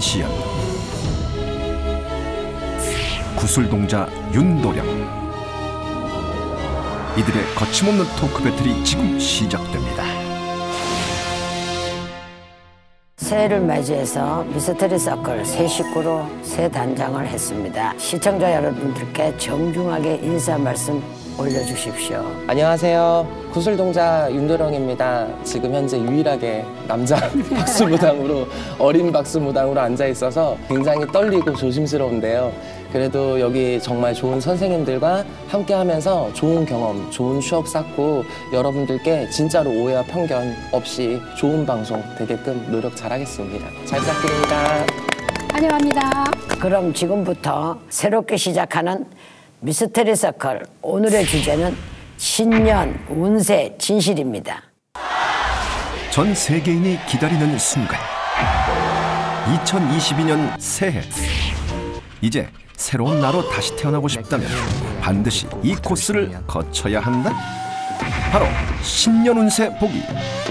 안시연, 구슬동자 윤도령. 이들의 거침없는 토크 배틀이 지금 시작됩니다. 새해를 맞이해서 미스터리 서클 새 식구로 새 단장을 했습니다. 시청자 여러분들께 정중하게 인사 말씀 올려주십시오. 안녕하세요. 구슬동자 윤도령입니다. 지금 현재 유일하게 남자 박수무당으로 어린 박수무당으로 앉아 있어서 굉장히 떨리고 조심스러운데요. 그래도 여기 정말 좋은 선생님들과 함께 하면서 좋은 경험, 좋은 추억 쌓고 여러분들께 진짜로 오해와 편견 없이 좋은 방송 되게끔 노력 잘하겠습니다. 잘 부탁드립니다. 환영합니다. 그럼 지금부터 새롭게 시작하는 미스터리 서클, 오늘의 주제는 신년 운세 진실입니다. 전 세계인이 기다리는 순간, 2022년 새해. 이제 새로운 나로 다시 태어나고 싶다면 반드시 이 코스를 거쳐야 한다. 바로 신년 운세 보기.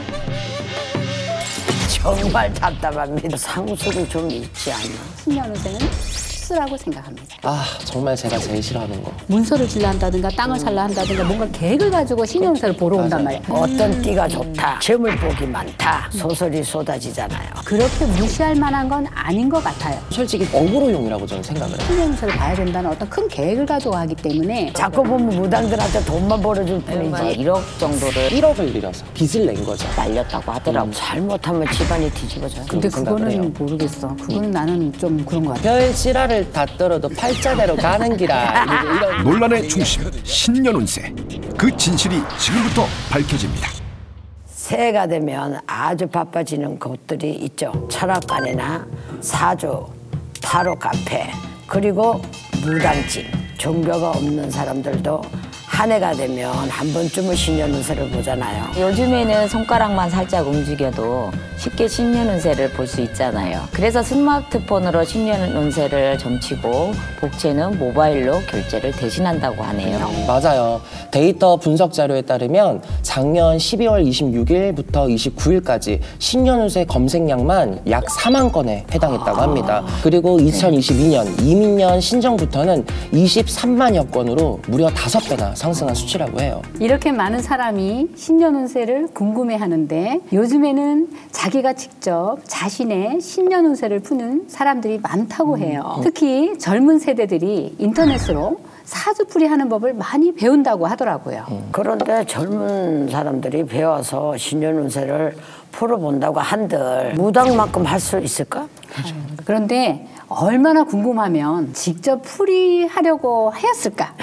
정말 답답합니다. 상술이 좀 있지 않나? 신년 운세는 수라고 생각합니다. 아, 정말 제가 제일 싫어하는 거. 문서를 질러 한다든가 땅을 살라 한다든가 뭔가 계획을 가지고 신년 운세를 보러 온단 말이야. 어떤 띠가 좋다, 점을 복이 많다, 소설이 쏟아지잖아요. 그렇게 무시할 만한 건 아닌 것 같아요. 솔직히 어그로용이라고 저는 생각을 해요. 신년 운세를 봐야 된다는 어떤 큰 계획을 가지고 하기 때문에 자꾸 보면 무당들한테 돈만 벌어줄 뿐이지 1억 정도를 1억을 빌려서 빚을 낸 거죠. 날렸다고 하더라고. 잘못하면 집안이 뒤집어져요. 근데 생각을 해요. 그거는 모르겠어. 그거는 나는 좀 그런 것 같아. 별 찌라를 다 떨어도 팔자대로 가는 기라. 이런 논란의 중심, 신년 운세. 그 진실이 지금부터 밝혀집니다. 새해가 되면 아주 바빠지는 곳들이 있죠. 철학관이나 사주, 타로 카페, 그리고 무당집. 종교가 없는 사람들도 한 해가 되면 한 번쯤은 신년 운세를 보잖아요. 요즘에는 손가락만 살짝 움직여도 쉽게 신년 운세를 볼 수 있잖아요. 그래서 스마트폰으로 신년 운세를 점치고 복채는 모바일로 결제를 대신한다고 하네요. 맞아요. 데이터 분석 자료에 따르면 작년 12월 26일부터 29일까지 신년 운세 검색량만 약 4만 건에 해당했다고 합니다. 그리고 2022년 이민년 신정부터는 23만여 건으로 무려 5배나 상승한 수치라고 해요. 이렇게 많은 사람이 신년 운세를 궁금해하는데 요즘에는 자기가 직접 자신의 신년 운세를 푸는 사람들이 많다고 해요. 특히 젊은 세대들이 인터넷으로 사주풀이 하는 법을 많이 배운다고 하더라고요. 그런데 젊은 사람들이 배워서 신년 운세를 풀어본다고 한들 무당만큼 할 수 있을까? 그런데 얼마나 궁금하면 직접 풀이하려고 하였을까?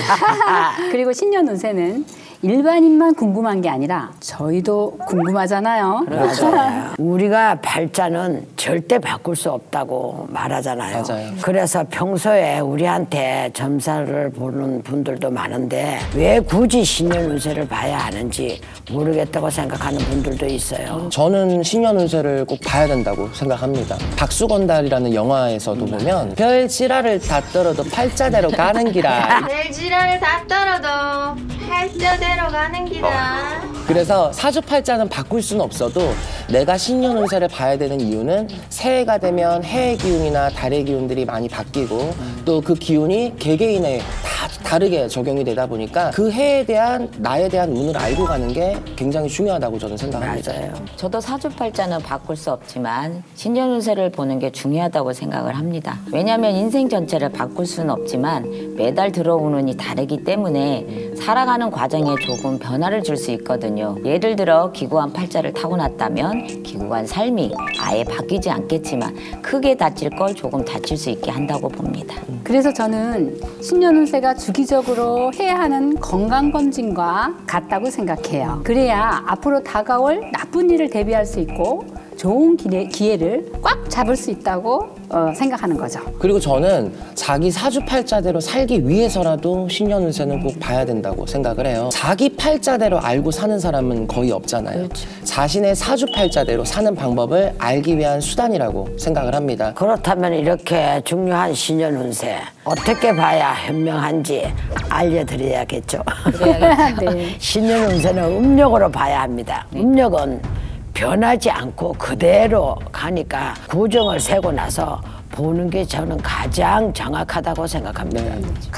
그리고 신년 운세는 일반인만 궁금한 게 아니라 저희도 궁금하잖아요. 맞아요. 우리가 팔자는 절대 바꿀 수 없다고 말하잖아요. 맞아요. 그래서 평소에 우리한테 점사를 보는 분들도 많은데 왜 굳이 신년 운세를 봐야 하는지 모르겠다고 생각하는 분들도 있어요. 저는 신년 운세를 꼭 봐야 된다고 생각합니다. 박수건달이라는 영화에서도 보면 별 찌라를 다 떨어도 팔자대로 가는 기라. 벨지라를 다 떨어도 팔자대로 가는 기다. 그래서 사주팔자는 바꿀 수는 없어도 내가 신년 운세를 봐야 되는 이유는 새해가 되면 해의 기운이나 달의 기운들이 많이 바뀌고 또 그 기운이 개개인에 다 다르게 적용이 되다 보니까 그 해에 대한 나에 대한 운을 알고 가는 게 굉장히 중요하다고 저는 생각합니다. 맞아요. 저도 사주팔자는 바꿀 수 없지만 신년 운세를 보는 게 중요하다고 생각을 합니다. 왜냐하면 인생 전체를 바꿀 수는 없지만 매달 들어오는 운이 다르기 때문에 살아가는 과정에 조금 변화를 줄 수 있거든요. 예를 들어 기구한 팔자를 타고났다면 기구한 삶이 아예 바뀌지 않겠지만 크게 다칠 걸 조금 다칠 수 있게 한다고 봅니다. 그래서 저는 신년 운세가 주기적으로 해야 하는 건강검진과 같다고 생각해요. 그래야 앞으로 다가올 나쁜 일을 대비할 수 있고 좋은 기회를 꽉 잡을 수 있다고 생각하는 거죠. 그리고 저는 자기 사주팔자대로 살기 위해서라도 신년 운세는 꼭 봐야 된다고 생각을 해요. 자기 팔자대로 알고 사는 사람은 거의 없잖아요. 그렇죠. 자신의 사주팔자대로 사는 방법을 알기 위한 수단이라고 생각을 합니다. 그렇다면 이렇게 중요한 신년 운세 어떻게 봐야 현명한지 알려드려야겠죠. 네. 신년 운세는 음력으로 봐야 합니다. 음력은 변하지 않고 그대로 가니까 구정을 세고 나서 보는 게 저는 가장 정확하다고 생각합니다.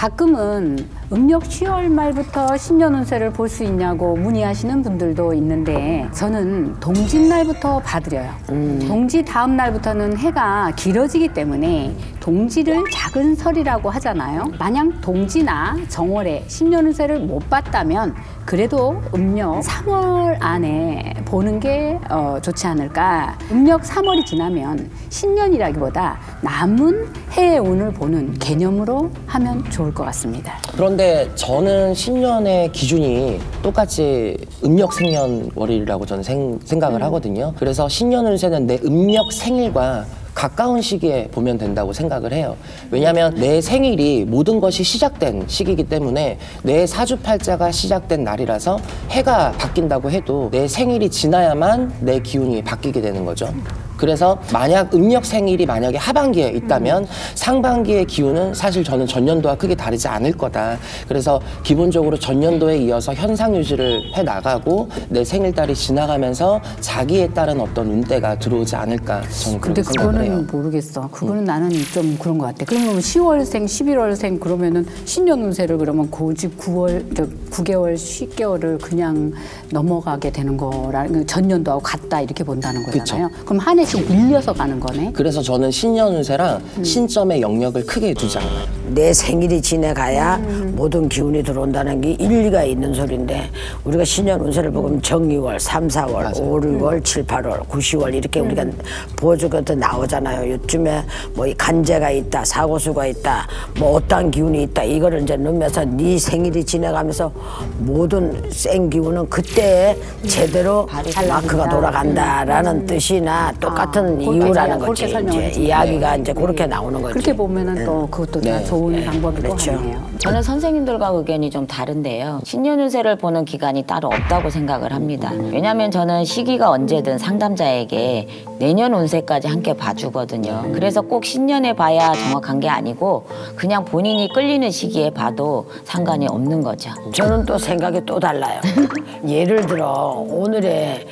가끔은 음력 10월 말부터 신년 운세를 볼 수 있냐고 문의하시는 분들도 있는데 저는 동짓날부터 봐드려요. 동지 다음 날부터는 해가 길어지기 때문에 동지를 작은 설이라고 하잖아요. 만약 동지나 정월에 신년 운세를 못 봤다면 그래도 음력 3월 안에 보는 게 좋지 않을까. 음력 3월이 지나면 신년이라기보다 남은 해의 운을 보는 개념으로 하면 좋을 것 같습니다. 그런데 저는 신년의 기준이 똑같이 음력 생년월일이라고 저는 생각을 하거든요. 그래서 신년 운세는 내 음력 생일과 가까운 시기에 보면 된다고 생각을 해요. 왜냐하면 내 생일이 모든 것이 시작된 시기이기 때문에 내 사주팔자가 시작된 날이라서 해가 바뀐다고 해도 내 생일이 지나야만 내 기운이 바뀌게 되는 거죠. 그래서 만약 음력 생일이 만약에 하반기에 있다면 상반기의 기운은 사실 저는 전년도와 크게 다르지 않을 거다. 그래서 기본적으로 전년도에 이어서 현상 유지를 해나가고 내 생일달이 지나가면서 자기에 따른 어떤 운대가 들어오지 않을까 저는 그렇게 생각을 해요. 그거는 모르겠어. 그거는 나는 좀 그런 것 같아. 그러면 10월생, 11월생 그러면은 신년 운세를 그러면 고집 9개월, 10개월을 그냥 넘어가게 되는 거라는 전년도하고 같다 이렇게 본다는 거잖아요. 그쵸. 그럼 한 해씩 밀려서 가는 거네. 그래서 저는 신년 운세랑 신점의 영역을 크게 두지 않아요. 내 생일이 지나가야 모든 기운이 들어온다는 게 일리가 있는 소리인데 우리가 신년 운세를 보면 정유월, 3, 4월, 맞아요. 5, 6월, 7, 8월, 9, 10월 이렇게 우리가 보여주거든 나오잖아요. 요즘에 뭐 간제가 있다, 사고수가 있다, 뭐 어떤 기운이 있다 이거를 이제 넣으면서 네 생일이 지나가면서 모든 센 기운은 그때 제대로 마크가 돌아간다라는 뜻이나 똑같은 이유라는 거지. 이제 이야기가 이제 그렇게 나오는 거지. 그렇게 보면은 또 그것도 다 좋은 방법이고 그렇죠. 하네요. 저는 선생님들과 의견이 좀 다른데요. 신년 운세를 보는 기간이 따로 없다고 생각을 합니다. 왜냐하면 저는 시기가 언제든 상담자에게 내년 운세까지 함께 봐주거든요. 그래서 꼭 신년에 봐야 정확한 게 아니고 그냥 본인이 끌리는 시기에 봐도 상관이 없는 거죠. 저는 또 생각이 또 달라요. 예를 들어 오늘의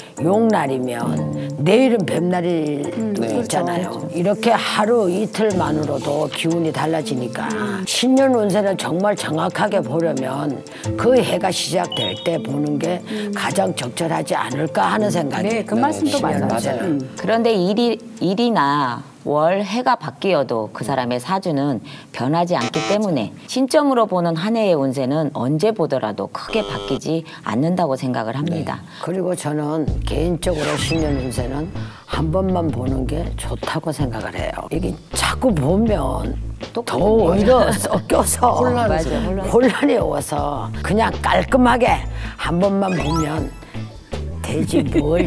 용날이면 내일은 뱀날이 있잖아요. 그렇죠. 이렇게 하루 이틀만으로도 기운이 달라지니까 신년 운세를 정말 정확하게 보려면 그 해가 시작될 때 보는 게 가장 적절하지 않을까 하는 생각이. 네, 그 말씀도 맞아요. 그런데 일이나 월, 해가 바뀌어도 그 사람의 사주는 변하지 않기 때문에 신점으로 보는 한 해의 운세는 언제 보더라도 크게 바뀌지 않는다고 생각을 합니다. 그리고 저는 개인적으로 신년 운세는 한 번만 보는 게 좋다고 생각을 해요. 이게 자꾸 보면 더 오히려 섞여서 혼란이 오서 그냥 깔끔하게 한 번만 보면 되지 뭘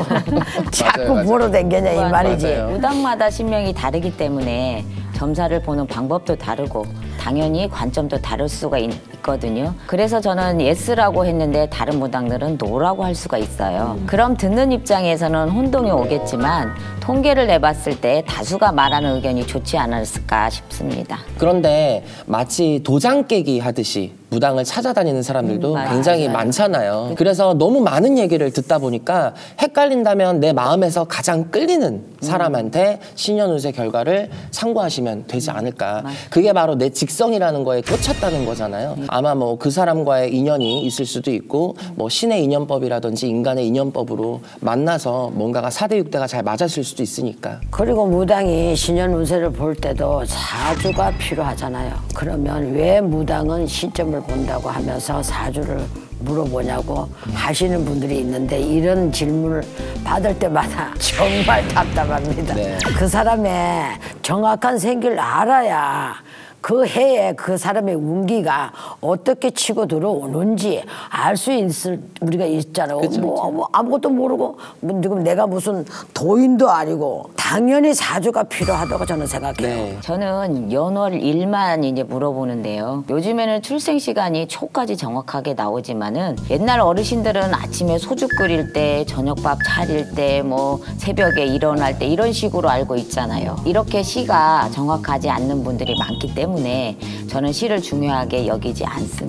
자꾸 보러 댕기냐 이 말이지. 무당마다 신명이 다르기 때문에 점사를 보는 방법도 다르고 당연히 관점도 다를 수가 있거든요. 그래서 저는 예스라고 했는데 다른 무당들은 노라고 할 수가 있어요. 그럼 듣는 입장에서는 혼동이 오겠지만 통계를 내봤을 때 다수가 말하는 의견이 좋지 않았을까 싶습니다. 그런데 마치 도장 깨기 하듯이 무당을 찾아다니는 사람들도 굉장히 많잖아요. 그래서 너무 많은 얘기를 듣다 보니까 헷갈린다면 내 마음에서 가장 끌리는 사람한테 신년 운세 결과를 참고하시면 되지 않을까. 그게 바로 내 직성이라는 거에 꽂혔다는 거잖아요. 아마 뭐 그 사람과의 인연이 있을 수도 있고 뭐 신의 인연법이라든지 인간의 인연법으로 만나서 뭔가가 4대 6대가 잘 맞았을 수도 있으니까. 그리고 무당이 신년 운세를 볼 때도 사주가 필요하잖아요. 그러면 왜 무당은 시점을 본다고 하면서 사주를 물어보냐고 하시는 분들이 있는데 이런 질문을 받을 때마다 정말 답답합니다. 그 사람의 정확한 생기를 알아야 그 해에 그 사람의 운기가 어떻게 치고 들어오는지 알 수 있을 우리가 있잖아요. 뭐 아무것도 모르고 지금 내가 무슨 도인도 아니고 당연히 사주가 필요하다고 저는 생각해요. 저는 연월일만 이제 물어보는데요. 요즘에는 출생 시간이 초까지 정확하게 나오지만은 옛날 어르신들은 아침에 소주 끓일 때, 저녁밥 차릴 때, 뭐 새벽에 일어날 때 이런 식으로 알고 있잖아요. 이렇게 시가 정확하지 않는 분들이 많기 때문에 저는 시를 중요하게 여기지 않습니다.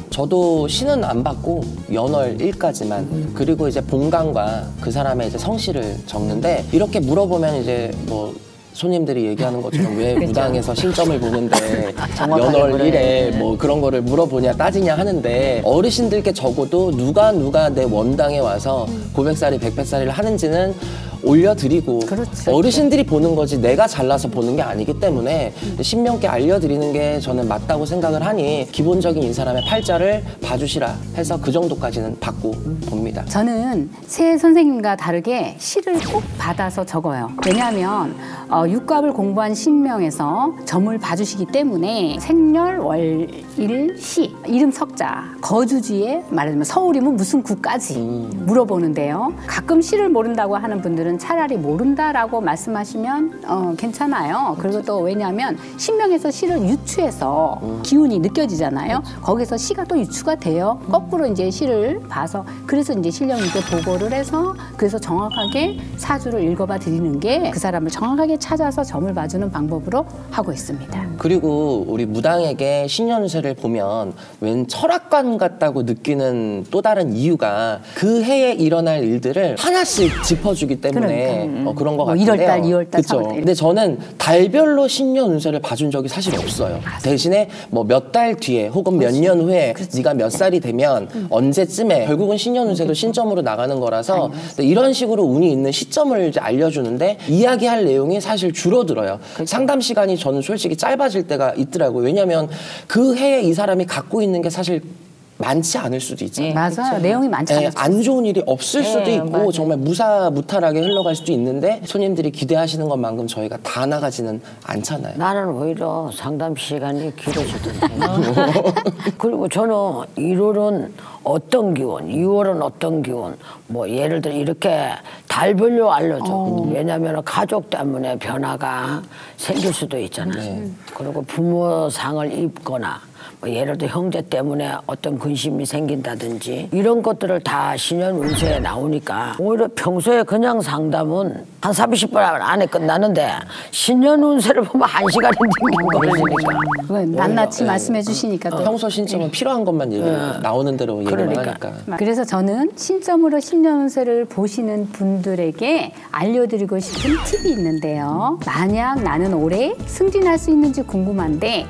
저도 신은 안 받고 연월 1까지만 그리고 이제 본강과 그 사람의 이제 성씨를 적는데 이렇게 물어보면 이제 뭐 손님들이 얘기하는 것처럼 왜 무당에서 신점을 보는데 연월 1에 뭐 그런 거를 물어보냐 따지냐 하는데 어르신들께 적어도 누가 내 원당에 와서 고백살이 백배살이를 하는지는 올려드리고 어르신들이 보는 거지 내가 잘나서 보는 게 아니기 때문에 신명께 알려드리는 게 저는 맞다고 생각을 하니 기본적인 이 사람의 팔자를 봐주시라 해서 그 정도까지는 받고 봅니다. 저는 새 선생님과 다르게 시를 꼭 받아서 적어요. 왜냐하면 육갑을 공부한 신명에서 점을 봐주시기 때문에 생렬, 월일, 시, 이름 석자, 거주지에 말하자면 서울이면 무슨 구까지 물어보는데요. 가끔 시를 모른다고 하는 분들은 차라리 모른다라고 말씀하시면 괜찮아요. 그리고 또 왜냐하면 신명에서 시를 유추해서 기운이 느껴지잖아요. 거기서 시가 또 유추가 돼요. 거꾸로 이제 시를 봐서 그래서 이제 신령님께 보고를 해서 그래서 정확하게 사주를 읽어봐 드리는 게 그 사람을 정확하게 찾아서 점을 봐주는 방법으로 하고 있습니다. 그리고 우리 무당에게 신년운세를 보면 웬 철학관 같다고 느끼는 또 다른 이유가 그 해에 일어날 일들을 하나씩 짚어주기 때문에 그런 것 같은데요. 1월달, 2월달, 그쵸? 3월달. 근데 저는 달별로 신년운세를 봐준 적이 사실 없어요. 대신에 뭐 몇 달 뒤에 혹은 몇 년 후에 네가 몇 살이 되면 언제쯤에 결국은 신년운세도 신점으로 나가는 거라서 이런 식으로 운이 있는 시점을 이제 알려주는데 이야기할 내용이 사실 줄어들어요. 상담 시간이 저는 솔직히 짧아질 때가 있더라고요. 왜냐하면 그 해에 이 사람이 갖고 있는 게 사실 많지 않을 수도 있잖아요. 맞아요. 내용이 많지 않아요. 안 좋은 일이 없을 수도 있고 맞아요. 정말 무사무탈하게 흘러갈 수도 있는데 손님들이 기대하시는 것만큼 저희가 다 나가지는 않잖아요. 나는 오히려 상담 시간이 길어지던데. 그리고 저는 1월은 어떤 기운, 2월은 어떤 기운, 뭐 예를 들어 이렇게 달별로 알려줘. 왜냐하면 가족 때문에 변화가 생길 수도 있잖아요. 그리고 부모상을 입거나 뭐 예를 들어 형제 때문에 어떤 근심이 생긴다든지 이런 것들을 다 신년 운세에 나오니까 오히려 평소에 그냥 상담은 한 30분 안에 끝나는데 신년 운세를 보면 1시간이 걸리니까 그건 낱낱이 말씀해 주시니까 또. 평소 신점은 필요한 것만 나오는 대로 얘기를 하니까. 그래서 저는 신점으로 신년운세를 보시는 분들에게 알려드리고 싶은 팁이 있는데요. 만약 나는 올해 승진할 수 있는지 궁금한데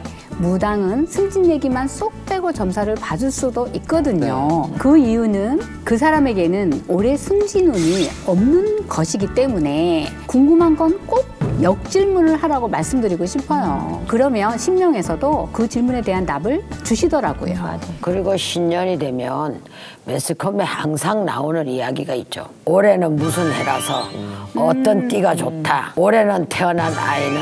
무당은 승진 얘기만 쏙 빼고 점사를 봐줄 수도 있거든요. 그 이유는 그 사람에게는 올해 승진운이 없는 것이기 때문에 궁금한 건 꼭 역질문을 하라고 말씀드리고 싶어요. 그러면 신명에서도 그 질문에 대한 답을 주시더라고요. 그리고 신년이 되면 매스컴에 항상 나오는 이야기가 있죠. 올해는 무슨 해라서 어떤 띠가 좋다. 올해는 태어난 아이는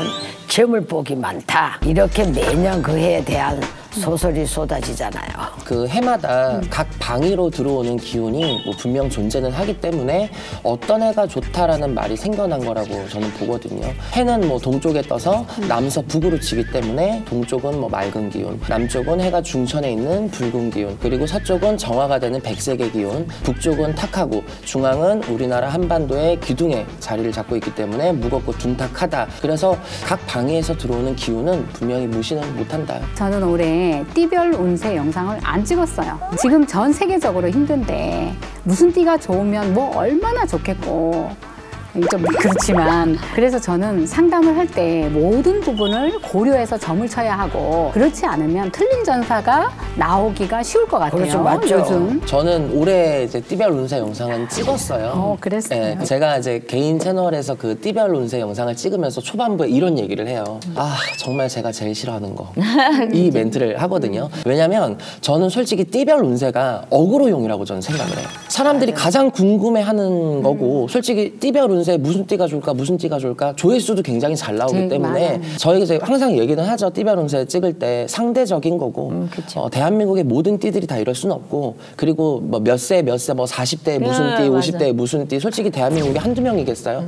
재물복이 많다. 이렇게 매년 그 해에 대한 소설이 쏟아지잖아요. 그 해마다 각 방위로 들어오는 기운이 뭐 분명 존재는 하기 때문에 어떤 해가 좋다라는 말이 생겨난 거라고 저는 보거든요. 해는 뭐 동쪽에 떠서 남서 북으로 치기 때문에 동쪽은 뭐 맑은 기운, 남쪽은 해가 중천에 있는 붉은 기운, 그리고 서쪽은 정화가 되는 백색의 기운, 북쪽은 탁하고 중앙은 우리나라 한반도의 기둥에 자리를 잡고 있기 때문에 무겁고 둔탁하다. 그래서 각 방위에서 들어오는 기운은 분명히 무시는 못한다. 저는 올해 띠별 운세 영상을 안 찍었어요. 지금 전 세계적으로 힘든데 무슨 띠가 좋으면 뭐 얼마나 좋겠고 좀 그렇지만 그래서 저는 상담을 할 때 모든 부분을 고려해서 점을 쳐야 하고 그렇지 않으면 틀린 전사가 나오기가 쉬울 것 같아요. 그렇죠, 맞죠. 요즘. 저는 올해 이제 띠별 운세 영상은 찍었어요. 그랬어요. 네, 제가 이제 개인 채널에서 그 띠별 운세 영상을 찍으면서 초반부에 이런 얘기를 해요. 아, 정말 제가 제일 싫어하는 거. 이 멘트를 하거든요. 왜냐면 저는 솔직히 띠별 운세가 어그로용이라고 저는 생각을 해요. 사람들이 가장 궁금해하는 거고 솔직히 띠별 운세 무슨 띠가 좋을까 무슨 띠가 좋을까 조회수도 굉장히 잘 나오기 때문에 저희가 이제 항상 얘기는 하죠. 띠별 운세 찍을 때 상대적인 거고 대한민국의 모든 띠들이 다 이럴 수는 없고 그리고 뭐 몇 세 뭐 40대 무슨 띠 50대 무슨 띠 솔직히 대한민국에 한두 명이겠어요.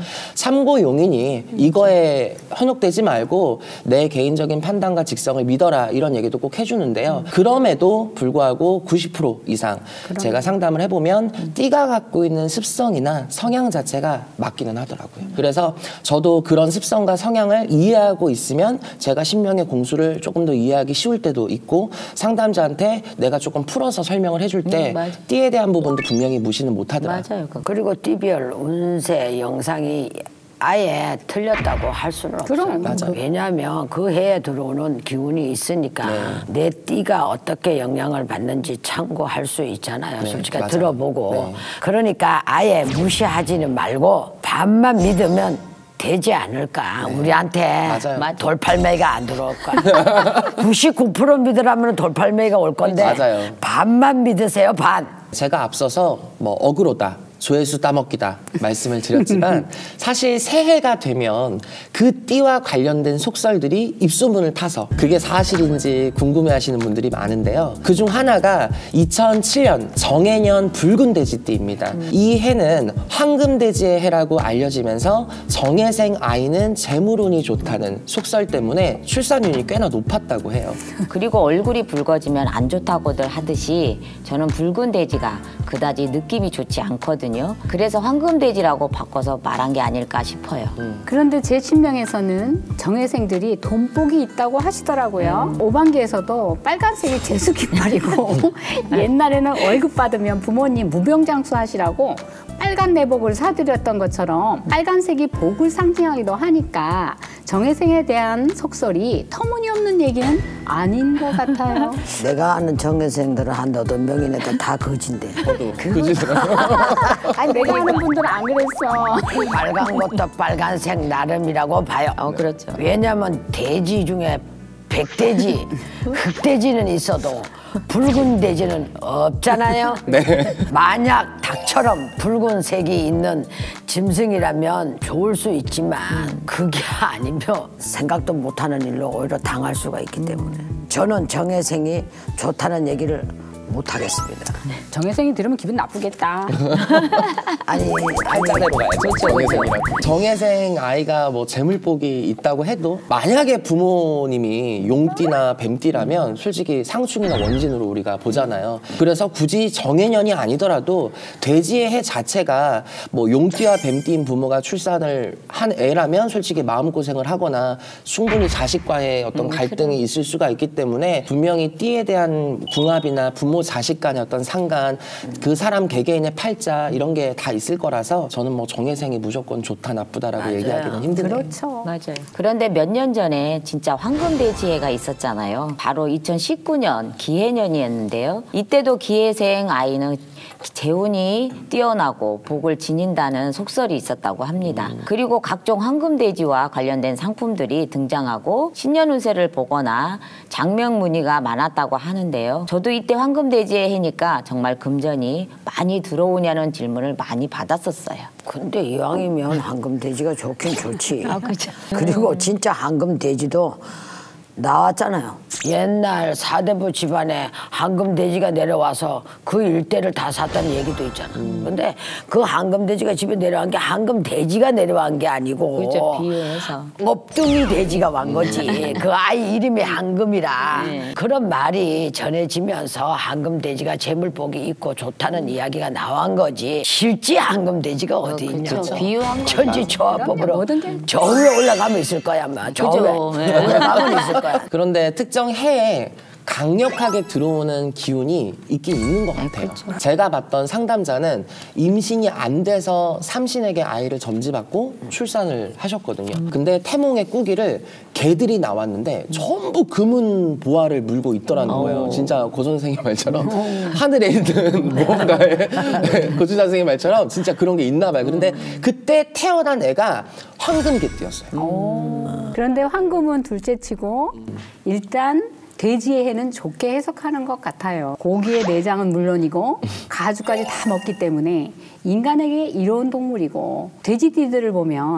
참고용이니 이거에 현혹되지 말고 내 개인적인 판단과 직성을 믿어라 이런 얘기도 꼭 해주는데요. 그럼에도 불구하고 90% 이상 제가 상담을 해보면 띠가 갖고 있는 습성이나 성향 자체가 맞긴 같기는 하더라고요. 그래서 저도 그런 습성과 성향을 이해하고 있으면 제가 신명의 공수를 조금 더 이해하기 쉬울 때도 있고 상담자한테 내가 조금 풀어서 설명을 해줄 때 띠에 대한 부분도 분명히 무시는 못하더라고요. 맞아요. 그리고 띠별 운세 영상이 아예 틀렸다고 할 수는 없어요. 그럼. 맞아요. 왜냐하면 그 해에 들어오는 기운이 있으니까 내 띠가 어떻게 영향을 받는지 참고할 수 있잖아요. 솔직히 맞아요. 들어보고. 네. 그러니까 아예 무시하지는 말고 반만 믿으면 되지 않을까. 우리한테 맞아요. 돌팔매가 안 들어올 거야. 99% 믿으라면 돌팔매가 올 건데 맞아요. 반만 믿으세요. 반. 제가 앞서서 뭐 어그로다, 조회수 따먹기다 말씀을 드렸지만 사실 새해가 되면 그 띠와 관련된 속설들이 입소문을 타서 그게 사실인지 궁금해하시는 분들이 많은데요. 그중 하나가 2007년 정해년 붉은 돼지띠입니다. 이 해는 황금돼지의 해라고 알려지면서 정해생 아이는 재물운이 좋다는 속설 때문에 출산율이 꽤나 높았다고 해요. 그리고 얼굴이 붉어지면 안 좋다고들 하듯이 저는 붉은 돼지가 그다지 느낌이 좋지 않거든요. 그래서 황금돼지라고 바꿔서 말한 게 아닐까 싶어요. 그런데 제 친명에서는 정회생들이 돈복이 있다고 하시더라고요. 오반기에서도 빨간색이 제수깃발이고 옛날에는 월급 받으면 부모님 무병장수 하시라고 빨간 내복을 사드렸던 것처럼 빨간색이 복을 상징하기도 하니까 정회생에 대한 속설이 터무니없는 얘기는 아닌 것 같아요. 내가 아는 정회생들은 한 8명인 애들 다 거진데. 아니 내가 아는 분들은 안 그랬어. 빨간 것도 빨간색 나름이라고 봐요. 그렇죠. 왜냐면 돼지 중에 백돼지, 흑돼지는 있어도 붉은 돼지는 없잖아요. 만약 닭처럼 붉은색이 있는 짐승이라면 좋을 수 있지만 그게 아니면 생각도 못하는 일로 오히려 당할 수가 있기 때문에 저는 정회생이 좋다는 얘기를 못하겠습니다. 정회생이 들으면 기분 나쁘겠다. 아니 한자대로 가야죠. 정회생이라고. 정회생 아이가 뭐 재물복이 있다고 해도 만약에 부모님이 용띠나 뱀띠라면 솔직히 상충이나 원진으로 우리가 보잖아요. 그래서 굳이 정해년이 아니더라도 돼지의 해 자체가 뭐 용띠와 뱀띠인 부모가 출산을 한 애라면 솔직히 마음고생을 하거나 충분히 자식과의 어떤 갈등이 있을 수가 있기 때문에 분명히 띠에 대한 궁합이나 부모 자식 간의 어떤 상관, 그 사람 개개인의 팔자 이런 게 다 있을 거라서 저는 뭐 정회생이 무조건 좋다 나쁘다라고 얘기하기는 힘드네요. 그렇죠. 맞아요. 그런데 몇 년 전에 진짜 황금돼지해가 있었잖아요. 바로 2019년 기해년이었는데요. 이때도 기해생 아이는 재운이 뛰어나고 복을 지닌다는 속설이 있었다고 합니다. 그리고 각종 황금돼지와 관련된 상품들이 등장하고 신년 운세를 보거나 장명 문의가 많았다고 하는데요. 저도 이때 황금돼지의 해니까 정말 금전이 많이 들어오냐는 질문을 많이 받았었어요. 근데 이왕이면 황금돼지가 좋긴 좋지. 그렇죠. 그리고 진짜 황금돼지도 나왔잖아요. 옛날 사대부 집안에 황금돼지가 내려와서 그 일대를 다 샀다는 얘기도 있잖아. 근데 그 황금돼지가 집에 내려간 게 황금돼지가 내려간 게 아니고 그렇죠. 비유해서. 엎뚱이 돼지가 완 거지. 그 아이 이름이 황금이라. 그런 말이 전해지면서 황금돼지가 재물복이 있고 좋다는 이야기가 나온 거지. 실제 황금돼지가 어디 있냐고. 그렇죠. 비유한 거. 천지초화법으로 모든 게. 저 위에 올라가면 있을 거야 아마. 저 위에 올라가면 있을 거야. 그런데 특정 해에 강력하게 들어오는 기운이 있긴 있는 것 같아요. 제가 봤던 상담자는 임신이 안 돼서 삼신에게 아이를 점지받고 출산을 하셨거든요. 근데 태몽의 꾸기를 개들이 나왔는데 전부 금은 보화를 물고 있더라는 거예요. 진짜 고 선생님 말처럼 하늘에 있는 무언가에 고주자 선생님 말처럼 진짜 그런 게 있나 봐요. 그런데 그때 태어난 애가 황금개띠였어요. 그런데 황금은 둘째치고 일단 돼지의 해는 좋게 해석하는 것 같아요. 고기의 내장은 물론이고 가죽까지 다 먹기 때문에 인간에게 이로운 동물이고 돼지띠들을 보면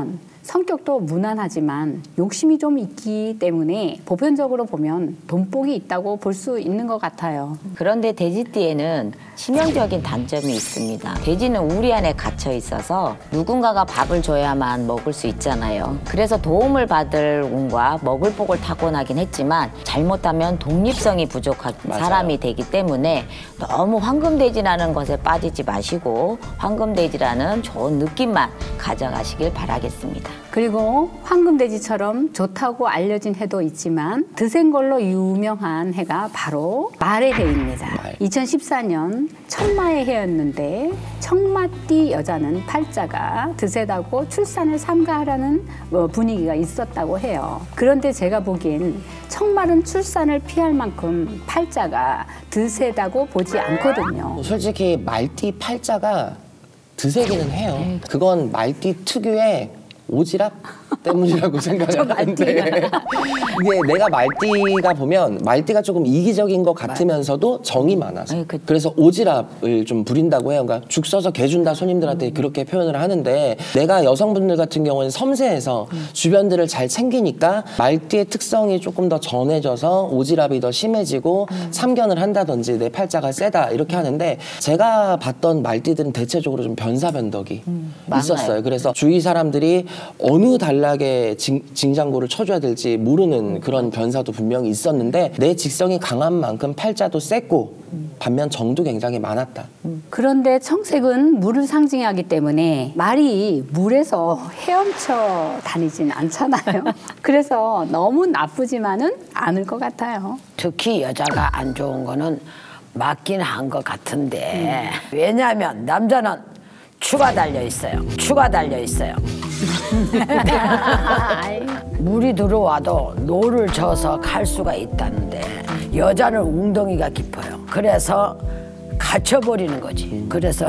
성격도 무난하지만 욕심이 좀 있기 때문에 보편적으로 보면 돈복이 있다고 볼 수 있는 것 같아요. 그런데 돼지띠에는 치명적인 단점이 있습니다. 돼지는 우리 안에 갇혀 있어서 누군가가 밥을 줘야만 먹을 수 있잖아요. 그래서 도움을 받을 운과 먹을 복을 타고나긴 했지만 잘못하면 독립성이 부족한 맞아요. 사람이 되기 때문에 너무 황금돼지라는 것에 빠지지 마시고 황금돼지라는 좋은 느낌만 가져가시길 바라겠습니다. 그리고 황금돼지처럼 좋다고 알려진 해도 있지만 드센 걸로 유명한 해가 바로 말의 해입니다. 2014년 청마의 해였는데 청마띠 여자는 팔자가 드세다고 출산을 삼가하라는 분위기가 있었다고 해요. 그런데 제가 보기엔 청말은 출산을 피할 만큼 팔자가 드세다고 보지 않거든요. 솔직히 말띠 팔자가 드세기는 해요. 그건 말띠 특유의 오지랖 때문이라고 생각을 하는데 이게 내가 말띠가 보면 말띠가 조금 이기적인 것 같으면서도 정이 많아서 그래서 오지랖을 좀 부린다고 해요. 그러니까 죽 써서 개 준다 손님들한테 그렇게 표현을 하는데 내가 여성분들 같은 경우는 섬세해서 주변들을 잘 챙기니까 말띠의 특성이 조금 더 전해져서 오지랖이 더 심해지고 참견을 한다든지 내 팔자가 세다 이렇게 하는데 제가 봤던 말띠들은 대체적으로 좀 변사변덕이 있었어요. 그래서 주위 사람들이 어느 단락에 징장구를 쳐줘야 될지 모르는 그런 변사도 분명히 있었는데 내 직성이 강한 만큼 팔자도 셌고 반면 정도 굉장히 많았다. 그런데 청색은 물을 상징하기 때문에 말이 물에서 헤엄쳐 다니진 않잖아요. 그래서 너무 나쁘지만은 않을 것 같아요. 특히 여자가 안 좋은 거는 맞긴 한 것 같은데 왜냐하면 남자는 추가 달려 있어요. 추가 달려 있어요. 물이 들어와도 노를 져서 갈 수가 있다는데 여자는 웅덩이가 깊어요. 그래서 갇혀버리는 거지. 그래서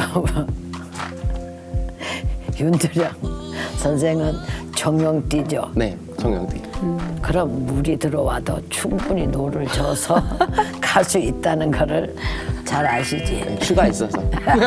윤두령 선생은 정령띠죠. 네, 정령띠. 그럼 물이 들어와도 충분히 노를 져서 갈 수 있다는 거를 잘 아시지. 추가 있어서.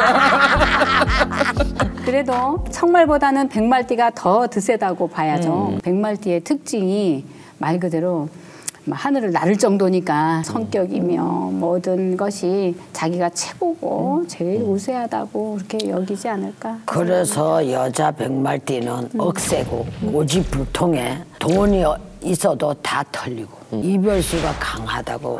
그래도 청말보다는 백말띠가 더 드세다고 봐야죠. 백말띠의 특징이 말 그대로 하늘을 나를 정도니까 성격이며 모든 것이 자기가 최고고 제일 우세하다고 그렇게 여기지 않을까. 그래서 여자 백말띠는 억세고 고집불통에 돈이 있어도 다 털리고 이별수가 강하다고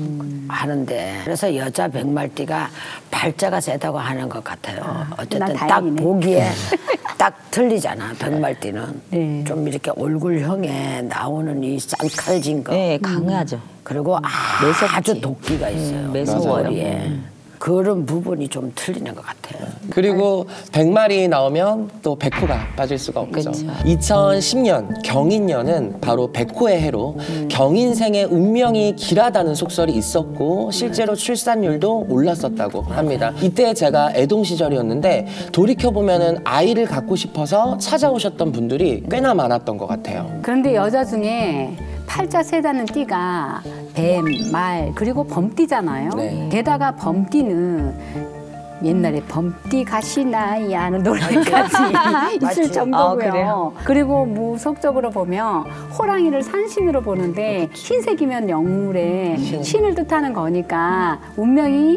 하는데 그래서 여자 백말띠가 팔자가 세다고 하는 것 같아요. 어쨌든 딱 보기에 딱 틀리잖아. 백말띠는 네. 좀 이렇게 얼굴형에 나오는 이 쌍칼진 거. 네, 강하죠. 그리고 아주 도끼가 있어요. 매서워요. 머리에. 그런 부분이 좀 틀리는 것 같아요. 그리고 백말이 나오면 또 백호가 빠질 수가 없죠. 2010년 경인년은 바로 백호의 해로 경인생의 운명이 길하다는 속설이 있었고 실제로 출산율도 올랐었다고 합니다. 이때 제가 애동 시절이었는데 돌이켜보면 아이를 갖고 싶어서 찾아오셨던 분들이 꽤나 많았던 것 같아요. 그런데 여자 중에 팔자 세다는 띠가 뱀, 말, 그리고 범띠잖아요. 네. 게다가 범띠는 옛날에 범띠 가시나이 하는 노래까지 있을 정도고요. 그리고 무속적으로 보면 호랑이를 산신으로 보는데 흰색이면 영물에 신을 뜻하는 거니까 운명이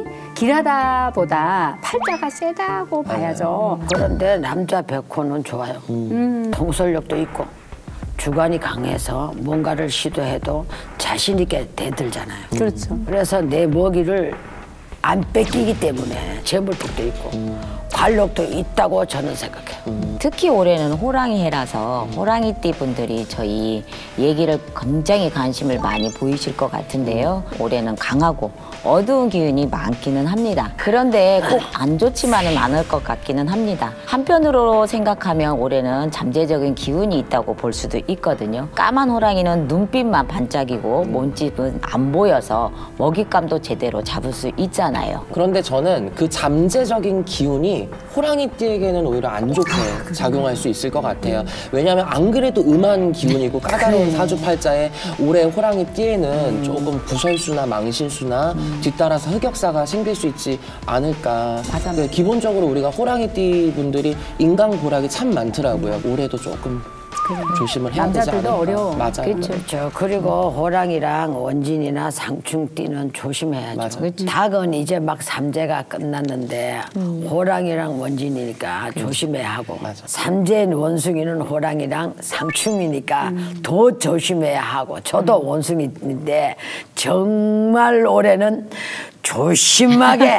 길하다보다 팔자가 세다고 봐야죠. 그런데 남자 백호는 좋아요. 통솔력도 있고 주관이 강해서 뭔가를 시도해도 자신 있게 대들잖아요. 그렇죠. 그래서 내 먹이를 안 뺏기기 때문에 재물복도 있고 관록도 있다고 저는 생각해요. 특히 올해는 호랑이 해라서 호랑이띠 분들이 저희 얘기를 굉장히 관심을 많이 보이실 것 같은데요. 올해는 강하고 어두운 기운이 많기는 합니다. 그런데 꼭 안 좋지만은 않을 것 같기는 합니다. 한편으로 생각하면 올해는 잠재적인 기운이 있다고 볼 수도 있거든요. 까만 호랑이는 눈빛만 반짝이고 몸집은 안 보여서 먹잇감도 제대로 잡을 수 있잖아요. 그런데 저는 그 잠재적인 기운이 호랑이띠에게는 오히려 안 좋게 작용할 수 있을 것 같아요. 왜냐하면 안 그래도 음한 기운이고 까다로운 사주팔자에 올해 호랑이띠에는 조금 구설수나 망실수나 뒤따라서 흑역사가 생길 수 있지 않을까. 기본적으로 우리가 호랑이띠 분들이 인간고락이 참 많더라고요. 올해도 조금 조심을 해야 되지 않을까. 남자들도 어려워. 맞아요. 그렇죠. 그리고 호랑이랑 원진이나 상충띠는 조심해야죠. 맞아요. 닭은 이제 막 삼재가 끝났는데 호랑이랑 원진이니까 조심해야 하고 삼재인 원숭이는 호랑이랑 상충이니까 더 조심해야 하고 저도 원숭이인데 정말 올해는 조심하게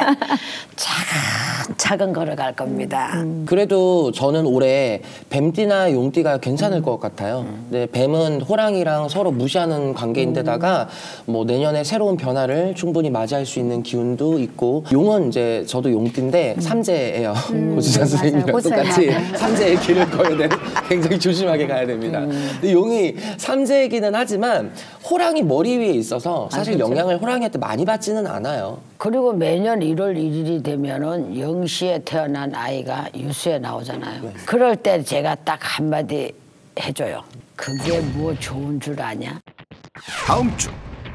차근차근 걸어갈 겁니다. 그래도 저는 올해 뱀띠나 용띠가 괜찮을 것 같아요. 근데 뱀은 호랑이랑 서로 무시하는 관계인데다가 뭐 내년에 새로운 변화를 충분히 맞이할 수 있는 기운도 있고 용은 이제 저도 용띠인데 삼재예요. 고주찬 선생님이랑 맞아요. 똑같이 삼재의 길을 걸어야 되는 굉장히 조심하게 가야 됩니다. 근데 용이 삼재이기는 하지만 호랑이 머리 위에 있어서 사실 영향을 호랑이한테 많이 받지는 않아요. 그리고 매년 1월 1일이 되면은 영시에 태어난 아이가 유수에 나오잖아요. 그럴 때 제가 딱 한마디 해줘요. 그게 뭐 좋은 줄 아냐? 다음 주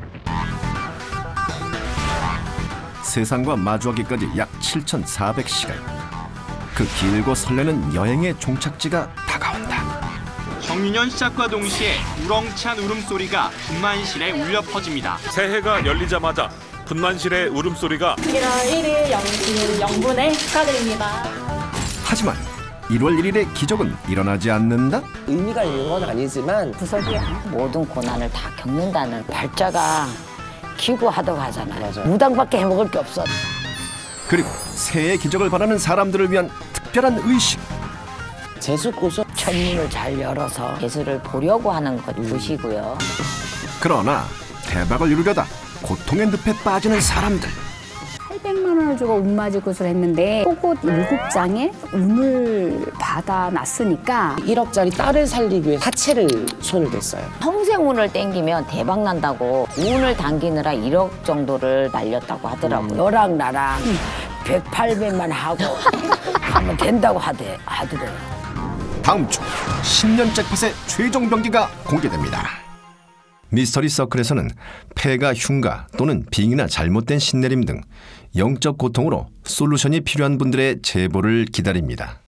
세상과 마주하기까지 약 7,400시간. 그 길고 설레는 여행의 종착지가 다가온다. 정유년 시작과 동시에 우렁찬 울음소리가 분만실에 울려 퍼집니다. 새해가 열리자마자 분만실의 울음소리가 1월 1일 0분에 축하드립니다. 하지만 1월 1일의 기적은 일어나지 않는다? 의미가 있는 건 아니지만 구석이야. 모든 고난을 다 겪는다는 발자가 기구하다고 하잖아요. 맞아요. 무당밖에 해먹을 게 없어. 그리고 새해의 기적을 바라는 사람들을 위한 특별한 의식. 제수꽃은 천문을 잘 열어서 예술을 보려고 하는 것이고요. 그러나 대박을 이루려다 고통의 늪에 빠지는 사람들. 800만 원을 주고 운맞이 굿을 했는데 속옷 7장에 운을 받아놨으니까 1억짜리 딸을 살리기 위해 사채를 손을 댔어요. 평생 운을 땡기면 대박 난다고 운을 당기느라 1억 정도를 날렸다고 하더라고요. 너랑 나랑 108배만 하고 하면 된다고 하더래요. 다음 주 신년 잭팟의 최종 병기가 공개됩니다. 미스터리 서클에서는 폐가 흉가 또는 빙이나 잘못된 신내림 등 영적 고통으로 솔루션이 필요한 분들의 제보를 기다립니다.